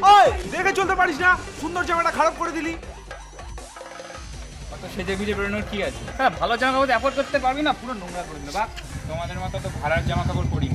ওই দেখে চলতে পারিস না, সুন্দর জামাটা খারাপ করে দিলি। অত সেজে গুজে বেরোনোর কি আছে? হ্যাঁ, ভালো জামা কাপড় অ্যাফোর্ড করতে পারবি না, পুরো নোংরা করে দিল। বা তোমাদের মতো তো ভাড়ার জামা কাপড় পরি